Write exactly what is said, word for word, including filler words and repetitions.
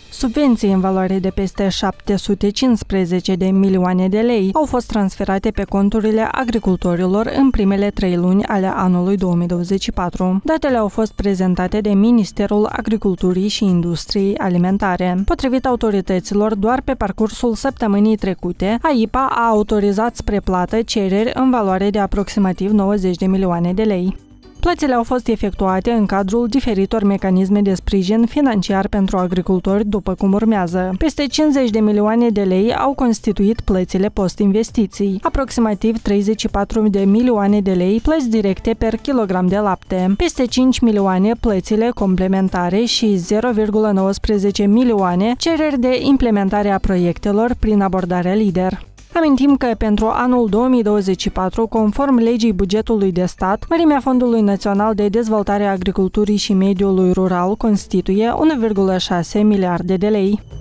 Subvenții în valoare de peste șapte sute cincisprezece de milioane de lei au fost transferate pe conturile agricultorilor în primele trei luni ale anului două mii douăzeci și patru. Datele au fost prezentate de Ministerul Agriculturii și Industriei Alimentare. Potrivit autorităților, doar pe parcursul săptămânii trecute, A I P A a autorizat spre plată cereri în valoare de aproximativ nouăzeci de milioane de lei. Plățile au fost efectuate în cadrul diferitor mecanisme de sprijin financiar pentru agricultori, după cum urmează. Peste cincizeci de milioane de lei au constituit plățile post-investiții, aproximativ treizeci și patru de milioane de lei plăți directe per kilogram de lapte, peste cinci milioane plățile complementare și zero virgulă nouăsprezece milioane cereri de implementare a proiectelor prin abordarea LEADER. Amintim că pentru anul două mii douăzeci și patru, conform legii bugetului de stat, mărimea Fondului Național de Dezvoltare a Agriculturii și Mediului Rural constituie unu virgulă șase miliarde de lei.